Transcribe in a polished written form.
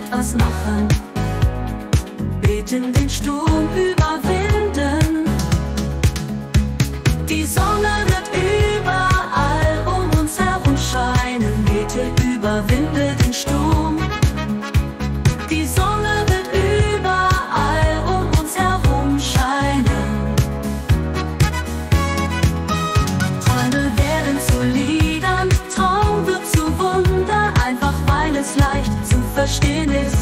etwas machen. Beten, den Sturm überwinden. Die Sonne wird überall um uns herum scheinen. Bete, überwinde den Sturm. Die Sonne wird überall um uns herum scheinen. Träume werden zu Liedern, Traum wird zu Wunder, einfach weil es leicht zu verstehen ist.